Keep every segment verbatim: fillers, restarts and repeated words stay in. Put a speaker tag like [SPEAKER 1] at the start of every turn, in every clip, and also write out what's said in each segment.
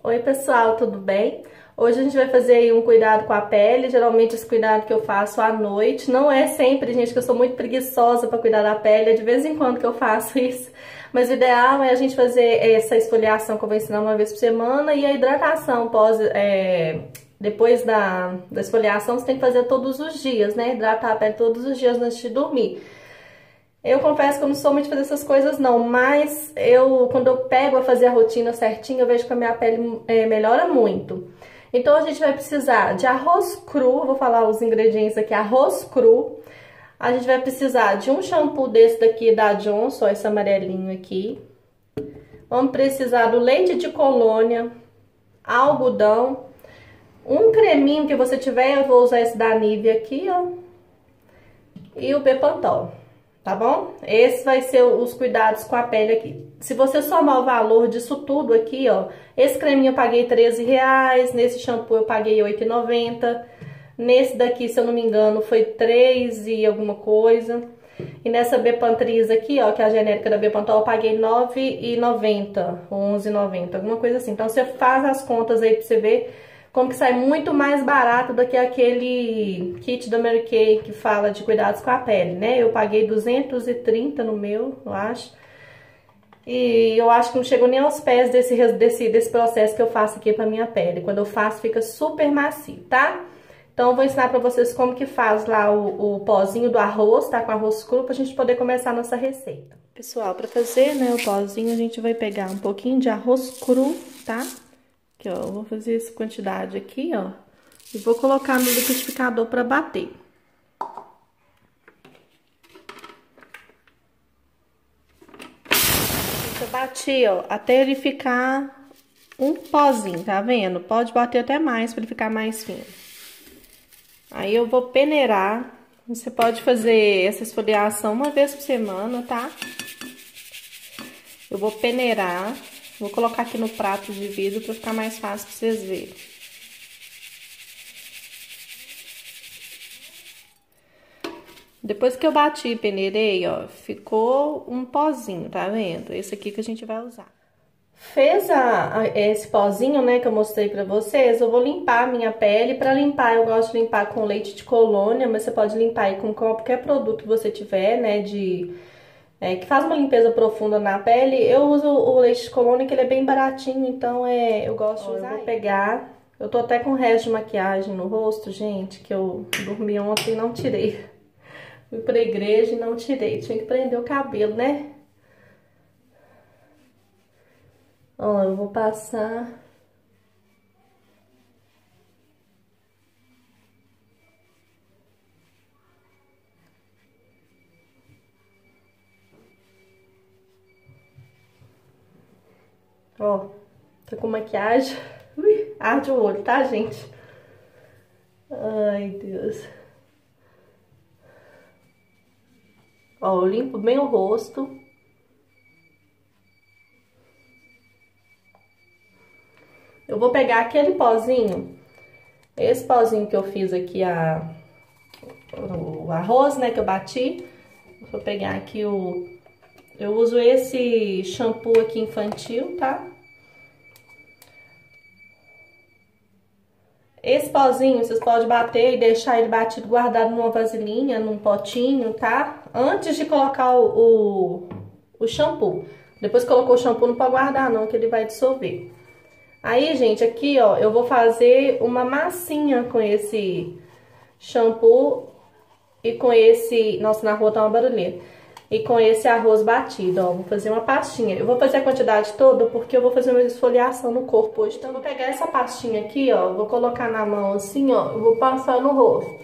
[SPEAKER 1] Oi pessoal, tudo bem? Hoje a gente vai fazer aí um cuidado com a pele. Geralmente esse cuidado que eu faço à noite. Não é sempre, gente, que eu sou muito preguiçosa para cuidar da pele. É de vez em quando que eu faço isso. Mas o ideal é a gente fazer essa esfoliação que eu vou ensinar uma vez por semana. E a hidratação pós, é, depois da, da esfoliação você tem que fazer todos os dias, né? Hidratar a pele todos os dias antes de dormir. Eu confesso que eu não sou muito de fazer essas coisas não, mas eu, quando eu pego a fazer a rotina certinho, eu vejo que a minha pele é, melhora muito. Então a gente vai precisar de arroz cru, vou falar os ingredientes aqui, arroz cru. A gente vai precisar de um shampoo desse daqui da Johnson, esse amarelinho aqui. Vamos precisar do leite de colônia, algodão, um creminho que você tiver, eu vou usar esse da Nivea aqui, ó, e o Bepantol. Tá bom? Esse vai ser os cuidados com a pele aqui. Se você somar o valor disso tudo aqui, ó, esse creminho eu paguei treze reais, nesse shampoo eu paguei oito reais e noventa centavos, nesse daqui, se eu não me engano, foi três e alguma coisa. E nessa Bepantris aqui, ó, que é a genérica da Bepantol, eu paguei nove reais e noventa centavos, onze reais e noventa centavos, alguma coisa assim. Então você faz as contas aí pra você ver como que sai muito mais barato do que aquele kit da Mary Kay que fala de cuidados com a pele, né? Eu paguei duzentos e trinta no meu, eu acho. E eu acho que não chegou nem aos pés desse, desse, desse processo que eu faço aqui pra minha pele. Quando eu faço, fica super macio, tá? Então eu vou ensinar pra vocês como que faz lá o, o pozinho do arroz, tá? Com arroz cru, pra gente poder começar a nossa receita. Pessoal, pra fazer, né, o pozinho, a gente vai pegar um pouquinho de arroz cru, tá? Aqui, ó, eu vou fazer essa quantidade aqui, ó, e vou colocar no liquidificador para bater. Eu bati, ó, até ele ficar um pozinho, tá vendo? Pode bater até mais para ele ficar mais fino. Aí eu vou peneirar. Você pode fazer essa esfoliação uma vez por semana, tá? Eu vou peneirar. Vou colocar aqui no prato de vidro para ficar mais fácil para vocês verem. Depois que eu bati e peneirei, ó, ficou um pozinho, tá vendo? Esse aqui que a gente vai usar. Fez a, a, esse pozinho, né, que eu mostrei pra vocês, eu vou limpar a minha pele. Pra limpar, eu gosto de limpar com leite de colônia, mas você pode limpar aí com qualquer produto que você tiver, né, de... É, que faz uma limpeza profunda na pele. Eu uso o leite de colônia, que ele é bem baratinho, então é, eu gosto de usar. Eu vou pegar, eu tô até com o resto de maquiagem no rosto, gente, que eu dormi ontem e não tirei. Fui pra igreja e não tirei, tinha que prender o cabelo, né? Ó, eu vou passar... Ó, tô com maquiagem. Ui, arde o olho, tá, gente? Ai, Deus. Ó, eu limpo bem o rosto. Eu vou pegar aquele pozinho, esse pozinho que eu fiz aqui, a, o arroz, né, que eu bati. Vou pegar aqui o... Eu uso esse shampoo aqui infantil, tá? Esse pozinho, vocês podem bater e deixar ele batido, guardado numa vasilhinha, num potinho, tá? Antes de colocar o, o, o shampoo. Depois que colocou o shampoo, não pode guardar não, que ele vai dissolver. Aí, gente, aqui, ó, eu vou fazer uma massinha com esse shampoo e com esse... Nossa, na rua tá uma barulheira. E com esse arroz batido, ó, vou fazer uma pastinha. Eu vou fazer a quantidade toda porque eu vou fazer uma esfoliação no corpo hoje. Então, eu vou pegar essa pastinha aqui, ó, vou colocar na mão assim, ó, eu vou passar no rosto.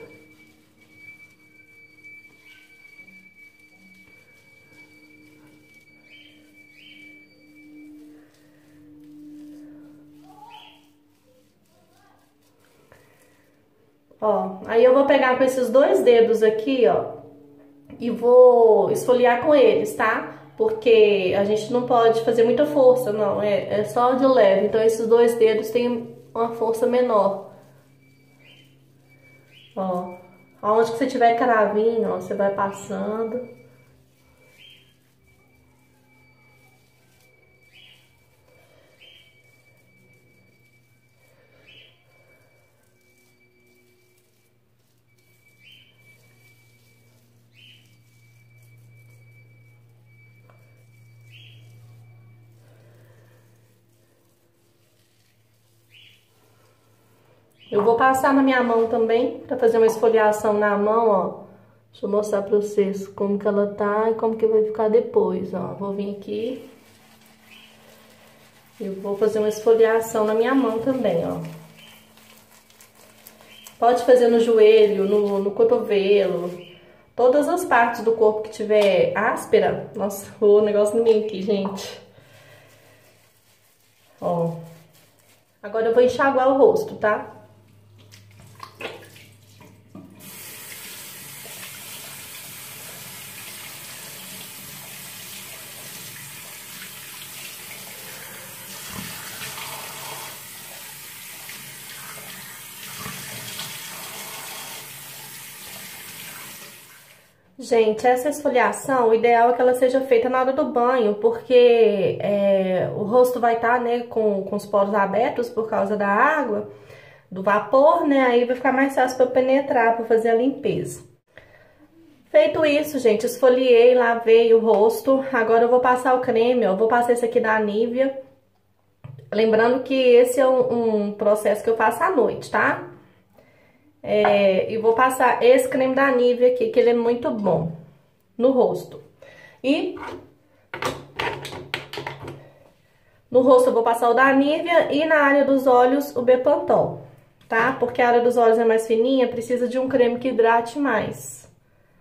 [SPEAKER 1] Ó, aí eu vou pegar com esses dois dedos aqui, ó, e vou esfoliar com eles, tá? Porque a gente não pode fazer muita força, não, é, é só de leve. Então esses dois dedos têm uma força menor. Ó, aonde que você tiver cravinho, ó, você vai passando. Eu vou passar na minha mão também, pra fazer uma esfoliação na mão, ó. Deixa eu mostrar pra vocês como que ela tá e como que vai ficar depois, ó. Vou vir aqui. Eu vou fazer uma esfoliação na minha mão também, ó. Pode fazer no joelho, no, no cotovelo, todas as partes do corpo que tiver áspera. Nossa, o negócio no meio aqui, gente. Ó. Agora eu vou enxaguar o rosto, tá? Gente, essa esfoliação, o ideal é que ela seja feita na hora do banho, porque é, o rosto vai estar, né, com, com os poros abertos por causa da água, do vapor, né, aí vai ficar mais fácil para penetrar, para fazer a limpeza. Feito isso, gente, esfoliei, lavei o rosto, agora eu vou passar o creme, ó, vou passar esse aqui da Nivea, lembrando que esse é um, um processo que eu faço à noite, tá? É, e vou passar esse creme da Nivea aqui, que ele é muito bom no rosto. E no rosto eu vou passar o da Nivea e na área dos olhos o Bepantol, tá? Porque a área dos olhos é mais fininha, precisa de um creme que hidrate mais.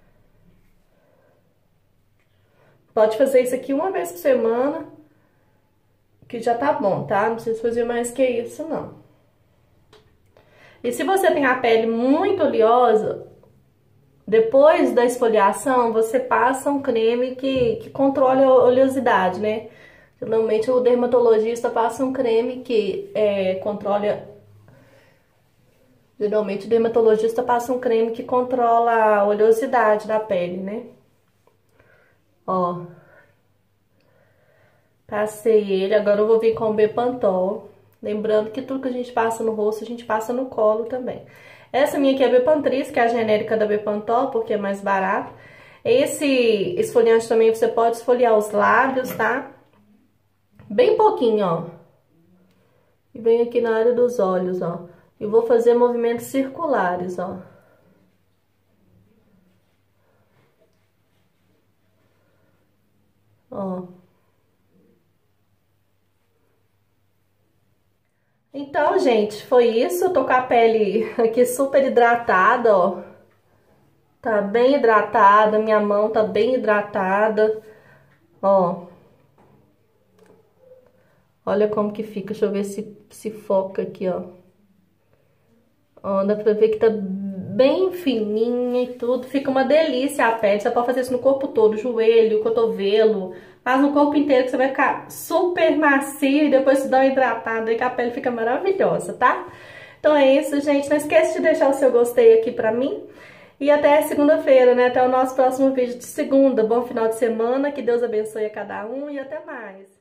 [SPEAKER 1] Pode fazer isso aqui uma vez por semana, que já tá bom, tá? Não precisa fazer mais que isso, não. E se você tem a pele muito oleosa, depois da esfoliação, você passa um creme que, que controle a oleosidade, né? Geralmente o dermatologista passa um creme que é, controle... Geralmente o dermatologista passa um creme que controla a oleosidade da pele, né? Ó. Passei ele, agora eu vou vir com o Bepantol. Lembrando que tudo que a gente passa no rosto, a gente passa no colo também. Essa minha aqui é a Bepantris, que é a genérica da Bepantol, porque é mais barato. Esse esfoliante também você pode esfoliar os lábios, tá? Bem pouquinho, ó. E vem aqui na área dos olhos, ó. E vou fazer movimentos circulares, ó. Ó. Então, gente, foi isso. Tô com a pele aqui super hidratada, ó. Tá bem hidratada, minha mão tá bem hidratada, ó. Olha como que fica, deixa eu ver se, se foca aqui, ó. Ó, dá pra ver que tá bem fininha e tudo. Fica uma delícia a pele, você pode fazer isso no corpo todo, joelho, cotovelo... Faz no corpo inteiro que você vai ficar super macio e depois se dá uma hidratada e que a pele fica maravilhosa, tá? Então é isso, gente. Não esquece de deixar o seu gostei aqui pra mim. E até segunda-feira, né? Até o nosso próximo vídeo de segunda. Bom final de semana, que Deus abençoe a cada um e até mais.